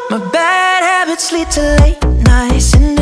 My bad habits lead to late nights and